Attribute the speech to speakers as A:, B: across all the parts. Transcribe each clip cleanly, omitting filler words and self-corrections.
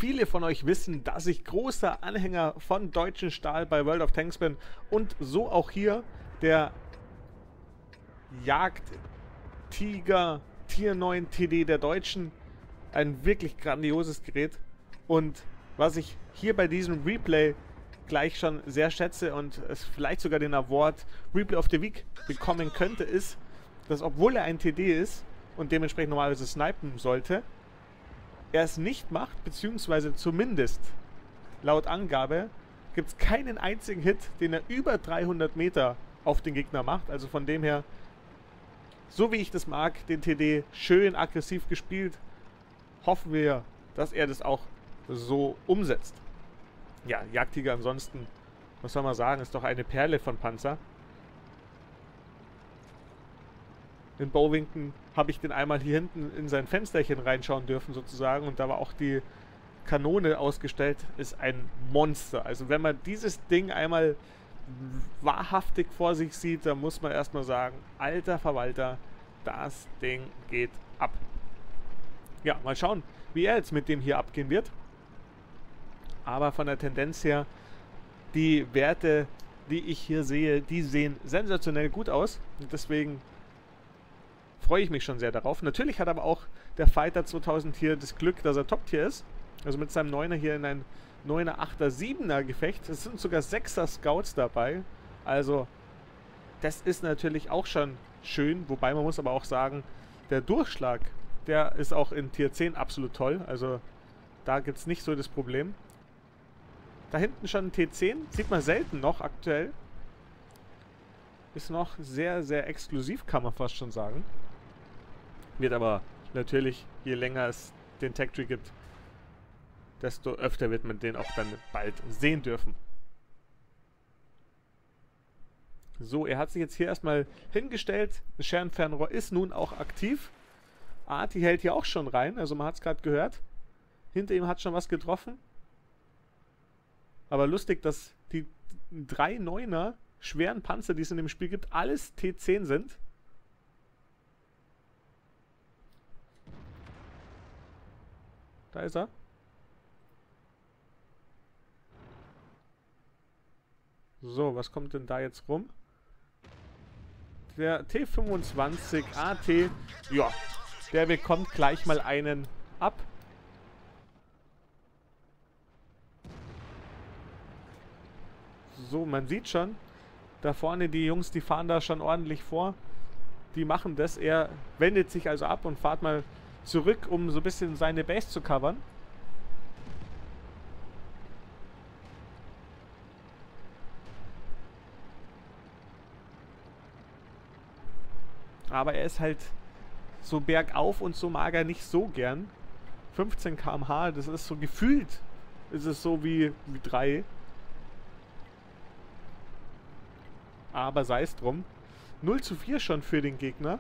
A: viele von euch wissen, dass ich großer Anhänger von deutschen Stahl bei World of Tanks bin und so auch hier der Jagdtiger Tier 9 TD der Deutschen. Ein wirklich grandioses Gerät. Und was ich hier bei diesem Replay gleich schon sehr schätze und es vielleicht sogar den Award Replay of the Week bekommen könnte, ist, dass obwohl er ein TD ist und dementsprechend normalerweise snipen sollte, er es nicht macht, beziehungsweise zumindest laut Angabe gibt es keinen einzigen Hit, den er über 300 Meter auf den Gegner macht. Also von dem her, so wie ich das mag, den TD schön aggressiv gespielt, hoffen wir, dass er das auch so umsetzt. Ja, Jagdtiger ansonsten, was soll man sagen, ist doch eine Perle von Panzer. In Bowington habe ich den einmal hier hinten in sein Fensterchen reinschauen dürfen sozusagen und da war auch die Kanone ausgestellt, ist ein Monster. Also wenn man dieses Ding einmal wahrhaftig vor sich sieht, dann muss man erstmal sagen, alter Verwalter, das Ding geht ab. Ja, mal schauen, wie er jetzt mit dem hier abgehen wird. Aber von der Tendenz her, die Werte, die ich hier sehe, die sehen sensationell gut aus. Und deswegen freue ich mich schon sehr darauf. Natürlich hat aber auch der Fighter 2000 hier das Glück, dass er Top-Tier ist. Also mit seinem 9er hier in ein 9er, 8er, 7er Gefecht. Es sind sogar 6er Scouts dabei. Also das ist natürlich auch schon schön. Wobei man muss aber auch sagen, der Durchschlag, der ist auch in Tier 10 absolut toll. Also da gibt es nicht so das Problem. Da hinten schon ein T10. Sieht man selten noch aktuell. Ist noch sehr, sehr exklusiv, kann man fast schon sagen. Wird aber natürlich, je länger es den Tech Tree gibt, desto öfter wird man den auch dann bald sehen dürfen. So, er hat sich jetzt hier erstmal hingestellt. Das Scherenfernrohr ist nun auch aktiv. Arti hält hier auch schon rein, also man hat es gerade gehört. Hinter ihm hat schon was getroffen. Aber lustig, dass die 3 9er schweren Panzer, die es in dem Spiel gibt, alles T10 sind. Da ist er. So, was kommt denn da jetzt rum? Der T25 AT, ja, der bekommt gleich mal einen ab. So, man sieht schon, da vorne die Jungs, die fahren da schon ordentlich vor. Die machen das. Er wendet sich also ab und fährt mal zurück, um so ein bisschen seine Base zu covern. Aber er ist halt so bergauf und so mag er nicht so gern. 15 km/h, das ist so gefühlt, ist es so wie 3. Aber sei es drum. 0:4 schon für den Gegner.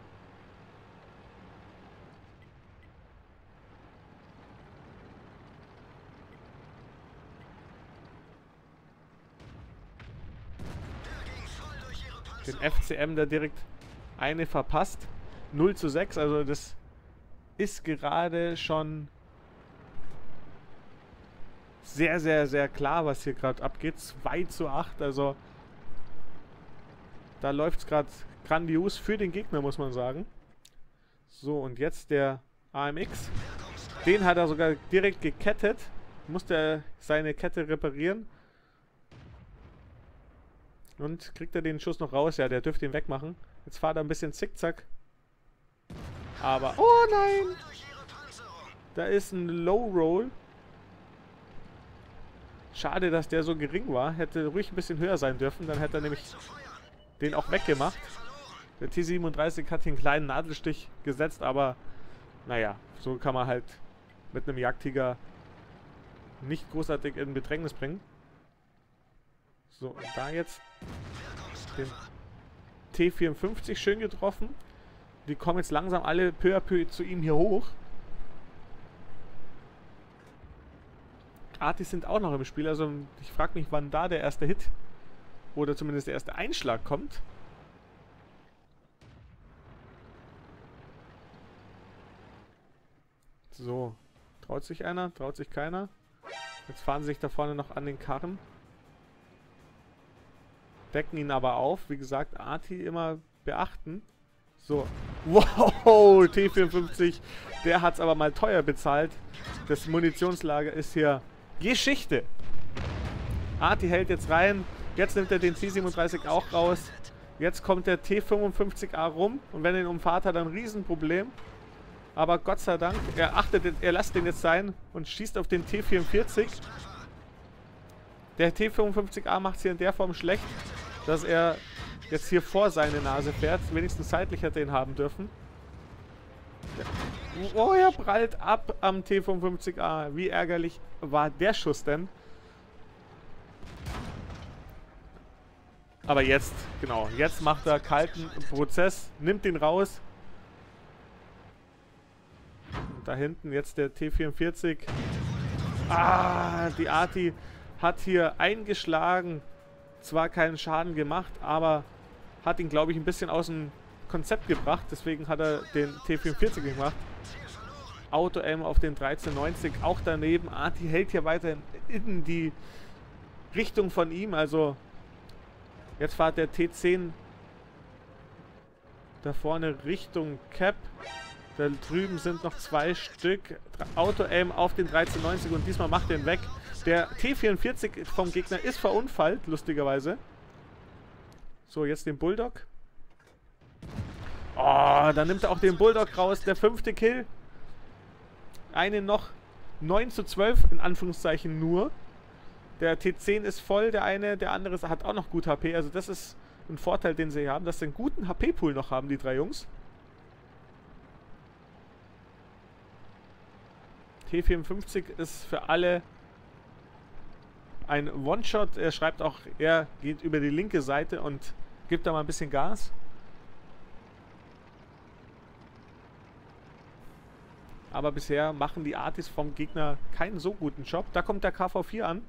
A: Den FCM da direkt eine verpasst. 0:6, also das ist gerade schon sehr, sehr, sehr klar, was hier gerade abgeht. 2:8, also da läuft es gerade grandios für den Gegner, muss man sagen. So, und jetzt der AMX. Den hat er sogar direkt gekettet. Musste er seine Kette reparieren. Und kriegt er den Schuss noch raus? Ja, der dürfte ihn wegmachen. Jetzt fahrt er ein bisschen zickzack. Aber, oh nein! Da ist ein Low Roll. Schade, dass der so gering war. Hätte ruhig ein bisschen höher sein dürfen. Dann hätte er nämlich den auch weggemacht. Der T37 hat hier einen kleinen Nadelstich gesetzt, aber naja, so kann man halt mit einem Jagdtiger nicht großartig in Bedrängnis bringen. So, und da jetzt den T54 schön getroffen. Die kommen jetzt langsam alle peu à peu zu ihm hier hoch. Artis sind auch noch im Spiel, also ich frage mich, wann da der erste Hit oder zumindest der erste Einschlag kommt. So, Traut sich einer? Traut sich keiner? Jetzt fahren sie sich da vorne noch an den Karren. Decken ihn aber auf. Wie gesagt, Arti immer beachten. So. Wow, T54. Der hat es aber mal teuer bezahlt. Das Munitionslager ist hier Geschichte. Arti hält jetzt rein. Jetzt nimmt er den T37 auch raus. Jetzt kommt der T55A rum. Und wenn er ihn umfahrt, hat er ein Riesenproblem. Aber Gott sei Dank, er lässt den jetzt sein und schießt auf den T44. Der T55A macht es hier in der Form schlecht, dass er jetzt hier vor seine Nase fährt. Wenigstens seitlich hätte er ihn haben dürfen. Oh, er prallt ab am T55A. Wie ärgerlich war der Schuss denn? Aber jetzt, genau, jetzt macht er kalten Prozess, nimmt ihn raus. Und da hinten jetzt der T44. Ah, die Arti hat hier eingeschlagen. Zwar keinen Schaden gemacht, aber hat ihn, glaube ich, ein bisschen aus dem Konzept gebracht. Deswegen hat er den T44 gemacht. Auto-Aim auf den 1390, auch daneben. Arti hält hier weiter in die Richtung von ihm. Also jetzt fährt der T10 da vorne Richtung Cap. Da drüben sind noch 2 Stück. Auto-Aim auf den 1390 und diesmal macht er ihn weg. Der T44 vom Gegner ist verunfallt, lustigerweise. So, jetzt den Bulldog. Oh, dann nimmt er auch den Bulldog raus. Der 5. Kill. Einen noch. 9:12 in Anführungszeichen nur. Der T10 ist voll, der eine. Der andere hat auch noch gut HP. Also das ist ein Vorteil, den sie hier haben, dass sie einen guten HP-Pool noch haben, die 3 Jungs. T54 ist für alle ein One-Shot. Er schreibt auch, er geht über die linke Seite und gibt da mal ein bisschen Gas. Aber bisher machen die Artis vom Gegner keinen so guten Job. Da kommt der KV4 an.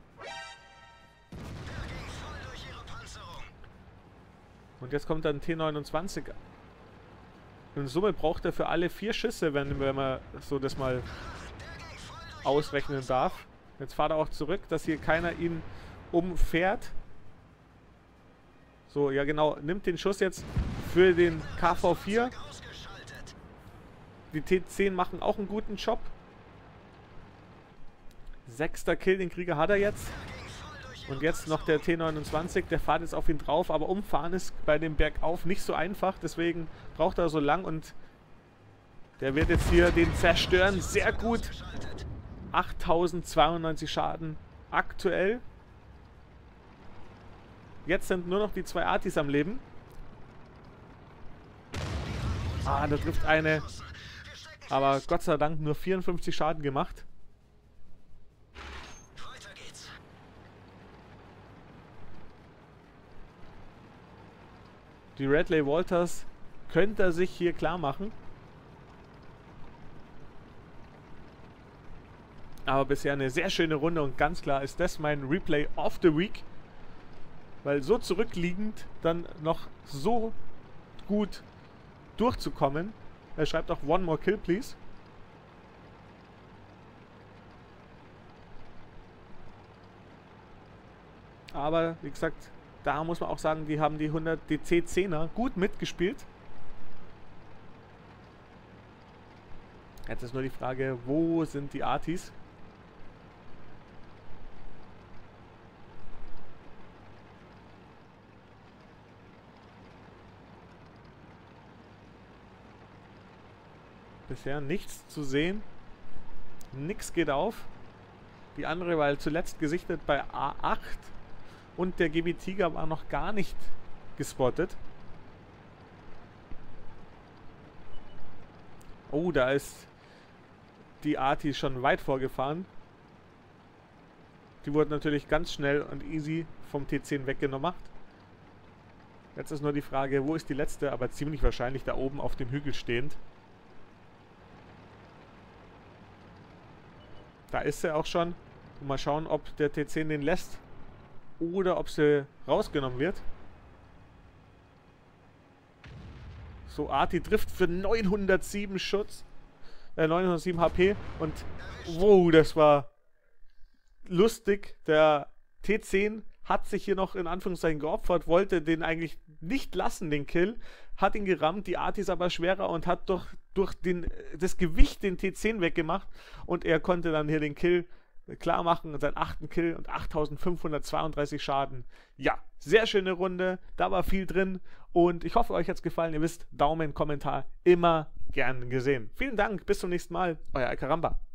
A: Und jetzt kommt dann T29. In Summe braucht er für alle 4 Schüsse, wenn man so das mal ausrechnen darf. Jetzt fahrt er auch zurück, dass hier keiner ihn umfährt. So, ja genau, nimmt den Schuss jetzt für den KV4. Die T10 machen auch einen guten Job. 6. Kill, den Krieger hat er jetzt. Und jetzt noch der T29, der fährt jetzt auf ihn drauf, aber umfahren ist bei dem Bergauf nicht so einfach, deswegen braucht er so lang und der wird jetzt hier den zerstören. Sehr gut. 8092 Schaden aktuell. Jetzt sind nur noch die 2 Artis am Leben. Ah, da trifft eine. Aber Gott sei Dank nur 54 Schaden gemacht. Die Radley Walters könnte er sich hier klar machen. Aber bisher eine sehr schöne Runde und ganz klar ist das mein Replay of the Week. Weil so zurückliegend dann noch so gut durchzukommen. Er schreibt auch One more kill, please. Aber wie gesagt, da muss man auch sagen, die haben die C10er gut mitgespielt. Jetzt ist nur die Frage, wo sind die Artis? Bisher nichts zu sehen. Nix geht auf. Die andere war zuletzt gesichtet bei A8. Und der GB Tiger war noch gar nicht gespottet. Oh, da ist die Arti schon weit vorgefahren. Die wurde natürlich ganz schnell und easy vom T10 weggenommen. Jetzt ist nur die Frage, wo ist die letzte? Aber ziemlich wahrscheinlich da oben auf dem Hügel stehend. Da ist sie auch schon. Und mal schauen, ob der T10 den lässt. Oder ob sie rausgenommen wird. So, Arti trifft für 907 Schutz. 907 HP und wow, das war lustig. Der T10 hat sich hier noch in Anführungszeichen geopfert, wollte den eigentlich nicht lassen, den Kill, hat ihn gerammt, die Arti ist aber schwerer und hat doch durch das Gewicht den T10 weggemacht und er konnte dann hier den Kill klar machen, seinen 8. Kill und 8532 Schaden. Ja, sehr schöne Runde, da war viel drin und ich hoffe, euch hat es gefallen. Ihr wisst, Daumen, Kommentar, immer gern gesehen. Vielen Dank, bis zum nächsten Mal, euer Alcaramba.